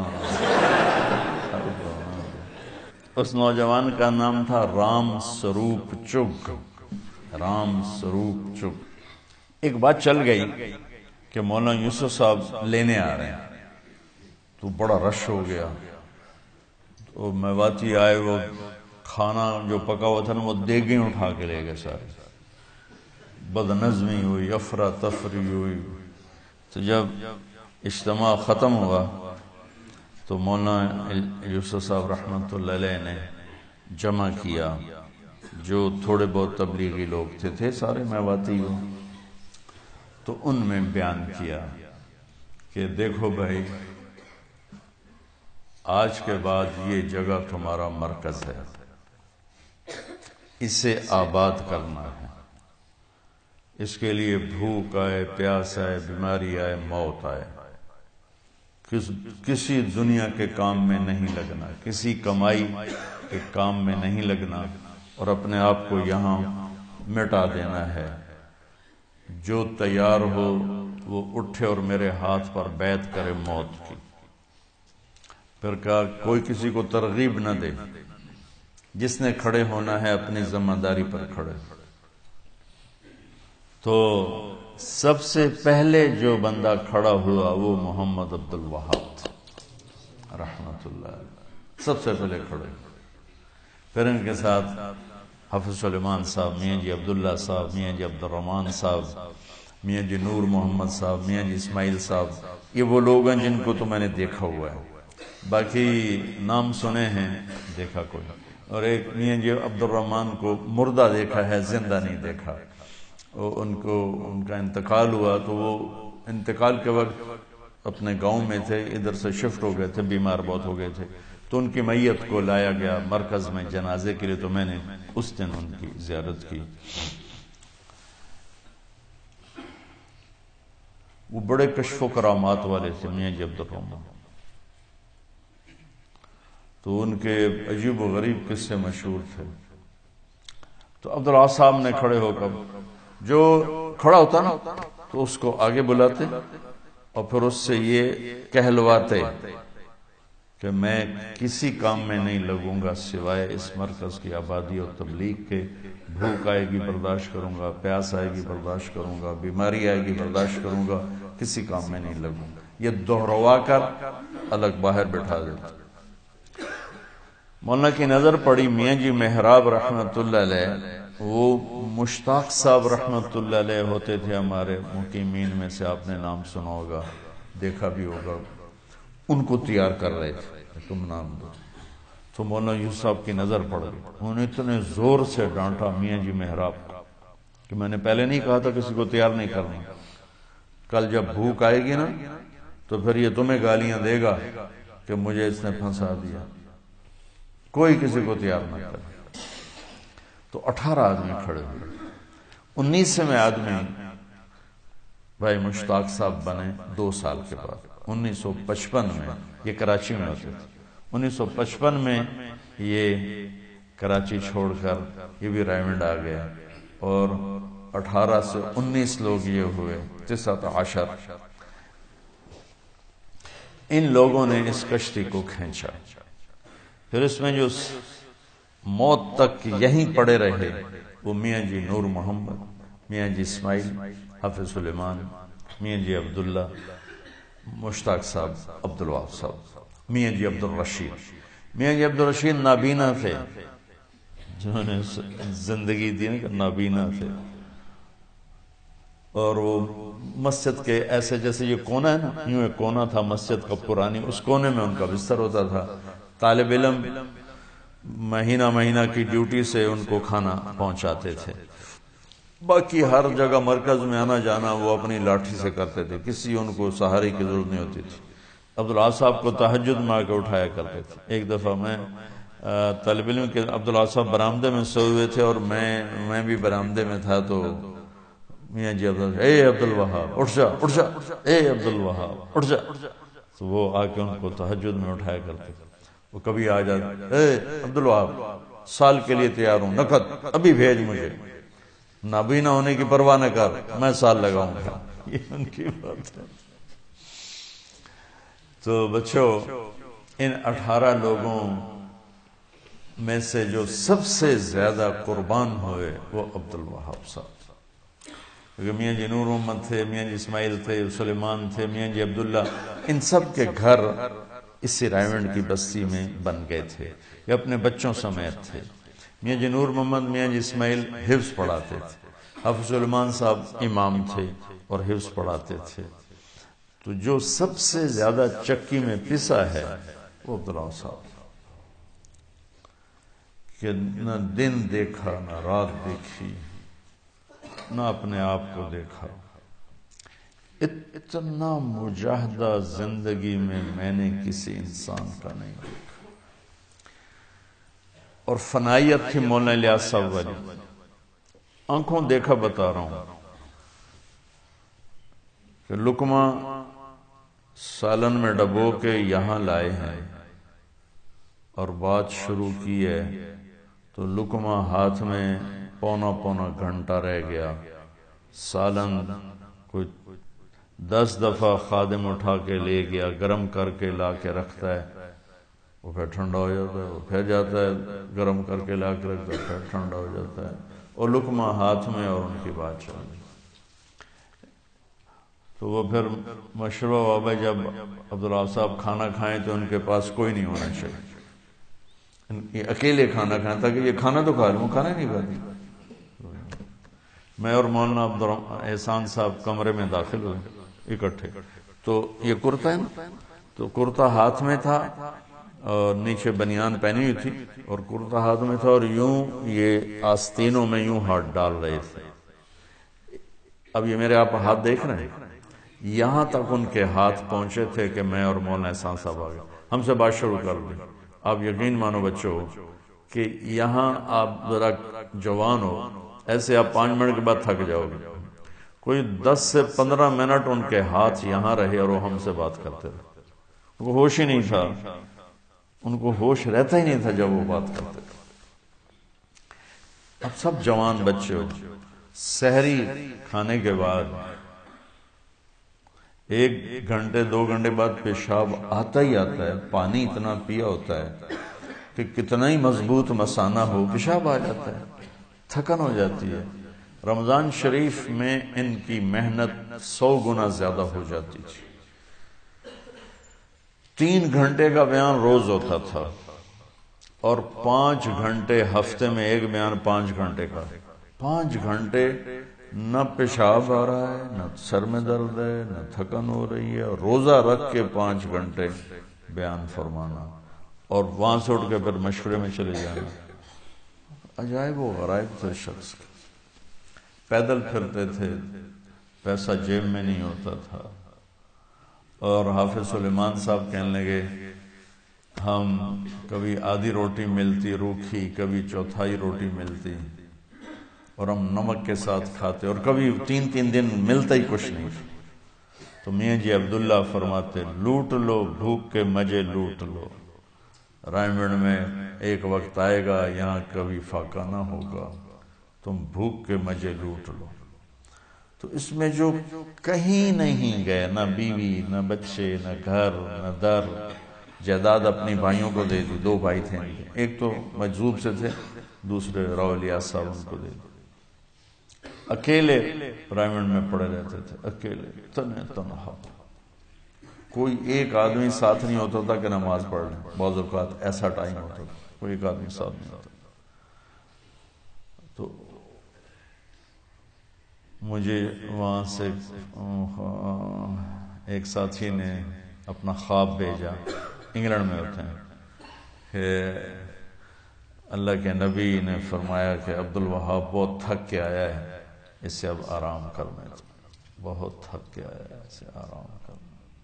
اس نوجوان کا نام تھا رام سروپ چگ، رام سروپ چگ۔ ایک بات چل گئی کہ مولانا یوسف صاحب لینے آ رہے ہیں، تو بڑا رش ہو گیا، تو میواتی آئے، وہ کھانا جو پکا ہوا تھا نا وہ دیگیں اٹھا کے لے گئے سارے، بد نظمی ہوئی، افراتفری ہوئی۔ تو جب اجتماع ختم ہوا تو مولانا یوسف صاحب رحمۃ اللہ علیہ نے جمع کیا، جو تھوڑے بہت تبلیغی لوگ تھے سارے میواتی ہو، تو ان میں بیان کیا کہ دیکھو بھائی، آج کے بعد یہ جگہ تمہارا مرکز ہے، اسے آباد کرنا ہے، اس کے لیے بھوک آئے، پیاس آئے، بیماری آئے، موت آئے، کسی دنیا کے کام میں نہیں لگنا، کسی کمائی کے کام میں نہیں لگنا، اور اپنے آپ کو یہاں مٹا دینا ہے۔ جو تیار ہو وہ اٹھے اور میرے ہاتھ پر بیعت کرے موت کی۔ پھر کہا کوئی کسی کو ترغیب نہ دے، جس نے کھڑے ہونا ہے اپنی ذمہ داری پر کھڑے۔ تو سب سے پہلے جو بندہ کھڑا ہوا وہ محمد عبد الوہاب رحمۃ اللہ علیہ، سب سے پہلے کھڑے۔ پھر ان کے ساتھ حافظ سلیمان صاحب، میاں جی عبداللہ صاحب، میاں جی عبد الرحمن صاحب، میاں جی نور محمد صاحب، میاں جی اسماعیل صاحب، یہ وہ لوگ ہیں جن کو تو میں نے دیکھا ہوا ہے، باقی نام سنے ہیں، دیکھا کوئی۔ اور ایک میاں جی عبد الرحمن کو مردہ دیکھا ہے، زندہ نہیں دیکھا۔ ان کا انتقال ہوا تو وہ انتقال کے وقت اپنے گاؤں میں تھے، ادھر سے شفٹ ہو گئے تھے، بیمار بہت ہو گئے تھے، تو ان کی میت کو لایا گیا مرکز میں جنازے کے لیے، تو میں نے اس دن ان کی زیارت کی۔ وہ بڑے کشف و کرامات والے تھے میاں جی عبد الرحمن، تو ان کے عجیب و غریب قصے مشہور تھے۔ تو عبداللہ صاحب نے کھڑے ہو کر، جو کھڑا ہوتا نا تو اس کو آگے بلاتے اور پھر اس سے یہ کہلواتے کہ میں کسی کام میں نہیں لگوں گا سوائے اس مرکز کی آبادی اور تبلیغ کے۔ بھوک آئے گی برداشت کروں گا، پیاس آئے گی برداشت کروں گا، بیماری آئے گی برداشت کروں گا، کسی کام میں نہیں لگوں گا۔ یہ دہروا کر الگ باہر بٹھا دیتا۔ مولانا کی نظر پڑی میاں جی محراب رحمۃ اللہ علیہ، وہ مشتاق صاحب رحمۃ اللہ علیہ ہوتے تھے ہمارے مقیمین میں سے، آپ نے نام سنا ہوگا، دیکھا بھی ہوگا، ان کو تیار کر رہے تھے تم نام دو، تو مولانا یوسف صاحب کی نظر پڑ گئی، انہوں نے اتنے زور سے ڈانٹا میاں جی محراب کہ میں نے پہلے نہیں کہا تھا کسی کو تیار نہیں کرنا، کل جب بھوک آئے گی نا تو پھر یہ تمہیں گالیاں دے گا کہ مجھے اس نے پھنسا دیا، کوئی کسی کو تیار نہ کرے۔ تو 18 آدمی کھڑے ہوئے، 19ویں آدمی بھائی مشتاق صاحب بنے 2 سال کے بعد 1955 میں، یہ کراچی میں ہوتے تھے، 1955 میں یہ کراچی چھوڑ کر یہ بھی رائمنڈ آ گئے، اور 18 سے 19 لوگ یہ ہوئے 19 ان لوگوں نے اس کشتی کو کھینچا۔ پھر اس میں جو موت تک یہیں پڑے رہے وہ میاں جی نور محمد، میاں جی اسماعیل، حافظ سلیمان، میاں جی عبداللہ، مشتاق صاحب، عبدالوہاب صاحب، میاں جی عبدالرشید۔ میاں جی عبدالرشید نابینا تھے، جنہوں نے زندگی دی نا کہ نابینا تھے، اور وہ مسجد کے ایسے جیسے یہ کونا ہے نا، یوں ایک کونا تھا مسجد کا پرانی، اس کونے میں ان کا بستر ہوتا تھا، طالب علم مہینہ مہینہ کی ڈیوٹی سے ان کو کھانا پہنچاتے تھے، باقی ہر جگہ مرکز میں آنا جانا وہ اپنی لاٹھی سے کرتے تھے، کسی ان کو سہارے کی ضرورت نہیں ہوتی تھی۔ عبداللہ صاحب کو تہجد میں آ کے اٹھایا کرتے تھے۔ ایک دفعہ میں طالب علم کے عبداللہ صاحب برآمدے میں سوئے ہوئے تھے اور میں بھی برآمدے میں تھا، تو میاں جی اے عبدالوہاب اٹھ جا اٹھ جا، اے عبدالوہاب اٹھ جا، تو وہ آ کے ان کو تہجد میں اٹھایا کرتے تھے۔ وہ کبھی آ جاتے، اے عبدالوہاب سال کے لیے تیار ہوں، نقد ابھی بھیج مجھے، نابینا ہونے کی پرواہ نہ کر، میں سال لگاؤں گا، یہ ان کی بات ہے۔ تو بچوں، ان 18 لوگوں میں سے جو سب سے زیادہ قربان ہوئے وہ عبدالوہاب صاحب، کیونکہ میاں جی نور محمد تھے، میاں جی اسماعیل تھے، سلیمان تھے، میاں جی عبداللہ، ان سب کے گھر اسی رائمنڈ کی بستی میں بن گئے تھے، یہ اپنے بچوں سمیت تھے۔ میاں جی نور محمد، میاں جی اسماعیل حفظ پڑھاتے تھے، حافظ سلیمان صاحب امام تھے اور حفظ پڑھاتے تھے۔ تو جو سب سے زیادہ چکی میں پسا ہے وہ عبداللہ صاحب، کہ نہ دن دیکھا نہ رات دیکھی، نہ اپنے آپ کو دیکھا، اتنا مجاہدہ زندگی میں نے کسی انسان کا نہیں دیکھا۔ اور فنائیت تھی مولانا الیاس صاحب والی، آنکھوں دیکھا بتا رہا ہوں کہ لقمہ سالن میں ڈبو کے یہاں لائے ہیں اور بات شروع کی ہے، تو لقمہ ہاتھ میں پونا گھنٹہ رہ گیا، سالن کوئی 10 دفعہ خادم اٹھا کے لے گیا، گرم کر کے لا کے رکھتا ہے، وہ پھر ٹھنڈا ہو جاتا ہے، وہ پھر جاتا ہے گرم کر کے لا کے رکھتا ہے، پھر ٹھنڈا ہو جاتا ہے، اور لقمہ ہاتھ میں اور ان کی بات چل رہی۔ تو وہ پھر مشورہ ہوا بھائی جب عبداللہ صاحب کھانا کھائیں تو ان کے پاس کوئی نہیں ہونا چاہیے، یہ اکیلے کھانا کھائیں تاکہ یہ کھانا تو کھا لیں، وہ کھانا نہیں کھاتی۔ میں اور مولانا احسان صاحب کمرے میں داخل ہوئے اکٹھے، تو یہ کرتا ہے نا، تو کرتا ہاتھ میں تھا اور نیچے بنیان پہنی ہوئی تھی اور کرتا ہاتھ میں تھا، اور یوں یہ آستینوں میں یوں ہاتھ ڈال رہے تھے۔ اب یہ میرے آپ ہاتھ دیکھ رہے ہیں، یہاں تک ان کے ہاتھ پہنچے تھے کہ میں اور مولانا احسان صاحب آ گئے، ہم سے بات شروع کر دی۔ آپ یقین مانو بچوں کہ یہاں آپ ذرا جوان ہو، ایسے آپ 5 منٹ کے بعد تھک جاؤ گے، کوئی 10 سے 15 منٹ ان کے ہاتھ یہاں رہے اور وہ ہم سے بات کرتے رہے، ان کو ہوش ہی نہیں تھا، ان کو ہوش رہتا ہی نہیں تھا جب وہ بات کرتے تھے۔ اب سب جوان بچے ہو، سحری کھانے کے بعد 1 گھنٹے 2 گھنٹے بعد پیشاب آتا ہی آتا ہے، پانی اتنا پیا ہوتا ہے کہ کتنا ہی مضبوط مثانہ ہو پیشاب آ جاتا ہے، تھکن ہو جاتی ہے۔ رمضان شریف میں ان کی محنت 100 گنا زیادہ ہو جاتی تھی۔ 3 گھنٹے کا بیان روز ہوتا تھا اور 5 گھنٹے ہفتے میں ایک بیان 5 گھنٹے کا، 5 گھنٹے نہ پیشاب آ رہا ہے، نہ سر میں درد ہے، نہ تھکن ہو رہی ہے، اور روزہ رکھ کے 5 گھنٹے بیان فرمانا اور وہاں سے اٹھ کے پھر مشورے میں چلے جانا۔ عجائب و غرائب تھے شخص کے۔ پیدل پھرتے تھے، پیسہ جیب میں نہیں ہوتا تھا، اور حافظ سلیمان صاحب کہنے لگے ہم کبھی آدھی روٹی ملتی روکھی، کبھی چوتھائی روٹی ملتی، اور ہم نمک کے ساتھ کھاتے، اور کبھی 3 دن ملتا ہی کچھ نہیں۔ تو میاں جی عبداللہ فرماتے لوٹ لو بھوک کے مزے لوٹ لو، رائمنڈ میں ایک وقت آئے گا یہاں کبھی فاقہ نہ ہوگا، تم بھوک کے مزے لوٹ لو۔ تو اس میں جو کہیں نہیں گئے، نہ بیوی، نہ بچے، نہ گھر، نہ در، جائیداد اپنی بھائیوں کو دے دی، 2 بھائی تھے، ایک تو مجذوب سے تھے، دوسرے راؤ الیاس صاحب، ان کو دے دی۔ اکیلے رائمنڈ میں پڑے رہتے تھے، اکیلے تنہا، کوئی ایک آدمی ساتھ نہیں ہوتا تھا کہ نماز پڑھ لیں۔ بعض اوقات ایسا ٹائم ہوتا تھا کوئی ایک آدمی ساتھ نہیں ہوتا۔ تو مجھے وہاں سے ایک ساتھی نے اپنا خواب بھیجا، انگلینڈ میں ہوتے ہیں، کہ اللہ کے نبی نے فرمایا کہ عبدالوہاب بہت تھک کے آیا ہے، اس سے اب آرام کرنا ہے، بہت تھک کے آیا ہے، اسے آرام کرنا۔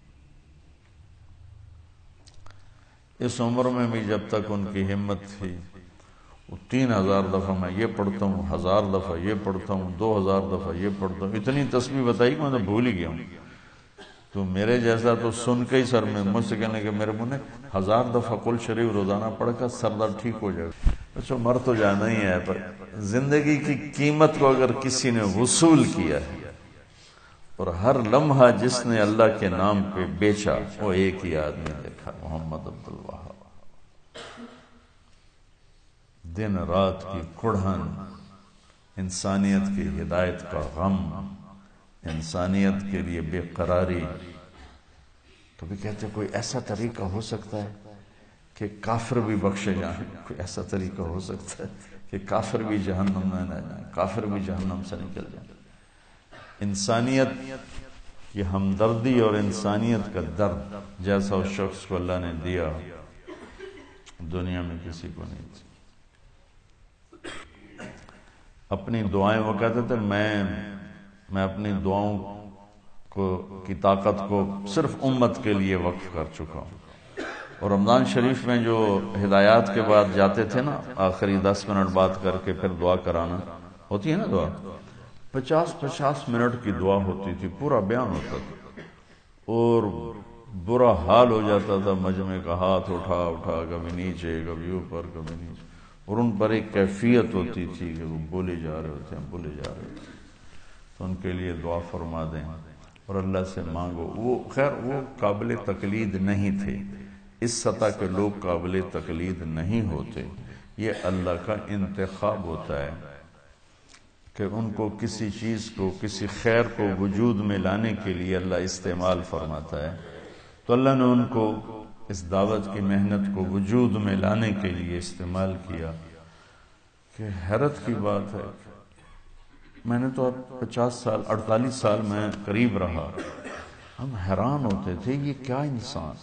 اس عمر میں بھی جب تک ان کی ہمت تھی، وہ 3000 دفعہ میں یہ پڑھتا ہوں، 1000 دفعہ یہ پڑھتا ہوں، 2000 دفعہ یہ پڑھتا ہوں، اتنی تسبیح بتائی کہ میں تو بھول ہی گیا ہوں۔ تو میرے جیسا تو سن کے ہی سر میں مجھ سے کہنے کہ میرے منہ نے 1000 دفعہ قل شریف روزانہ پڑھ کر سر درد ٹھیک ہو جائے گا۔ اچھا مر تو جانا ہی ہے، پر زندگی کی قیمت کو اگر کسی نے وصول کیا ہے، اور ہر لمحہ جس نے اللہ کے نام پہ بیچا، وہ ایک ہی آدمی دیکھا، محمد عبدالوہاب۔ دن رات کی کڑھن، انسانیت کی ہدایت کا غم، انسانیت کے لیے بے قراری۔ تو بھی کہتے کوئی ایسا طریقہ ہو سکتا ہے کہ کافر بھی بخشے جائیں، کوئی ایسا طریقہ ہو سکتا ہے کہ کافر بھی جہنم میں نہ جائیں، کافر بھی جہنم سے نکل جائیں۔ انسانیت کی ہمدردی اور انسانیت کا درد جیسا اس شخص کو اللہ نے دیا، دنیا میں کسی کو نہیں دیا۔ اپنی دعائیں، وہ کہتے تھے میں اپنی دعاؤں کی طاقت کو صرف امت کے لیے وقف کر چکا ہوں۔ اور رمضان شریف میں جو ہدایات کے بعد جاتے تھے نا، آخری 10 منٹ بات کر کے پھر دعا کرانا ہوتی ہے نا، دعا 50 منٹ کی دعا ہوتی تھی، پورا بیان ہوتا تھا، اور برا حال ہو جاتا تھا مجمع کا، ہاتھ اٹھا اٹھا کبھی نیچے کبھی اوپر کبھی نیچے، اور ان پر ایک کیفیت ہوتی تھی کہ وہ بولے جا رہے ہوتے ہیں بولے جا رہے ہوتے ہیں۔ تو ان کے لیے دعا فرما دیں اور اللہ سے مانگو۔ وہ خیر وہ قابل تقلید نہیں تھے، اس سطح کے لوگ قابل تقلید نہیں ہوتے، یہ اللہ کا انتخاب ہوتا ہے کہ ان کو کسی چیز کو، کسی خیر کو وجود میں لانے کے لیے اللہ استعمال فرماتا ہے۔ تو اللہ نے ان کو اس دعوت کی محنت کو وجود میں لانے کے لیے استعمال کیا، کہ حیرت کی بات ہے، میں نے تو اب 50 سال 48 سال میں قریب رہا، ہم حیران ہوتے تھے یہ کیا انسان،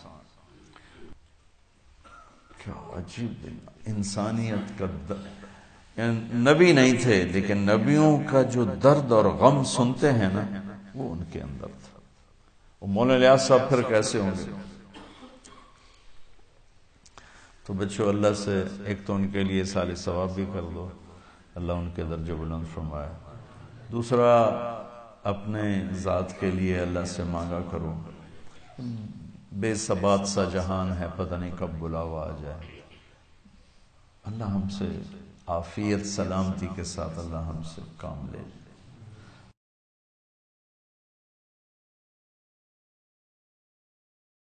کیا عجیب انسانیت کا نبی نہیں تھے لیکن نبیوں کا جو درد اور غم سنتے ہیں نا، وہ ان کے اندر تھا۔ وہ مولانا الیاس صاحب پھر کیسے ہوں گے؟ تو بچوں اللہ سے ایک تو ان کے لیے سال ثواب بھی کر دو، اللہ ان کے درجے بلند فرمائے۔ دوسرا اپنے ذات کے لیے اللہ سے مانگا کرو، بے ثبات سا جہان ہے، پتہ نہیں کب بلاوا آ جائے۔ اللہ ہم سے عافیت سلامتی کے ساتھ اللہ ہم سے کام لے۔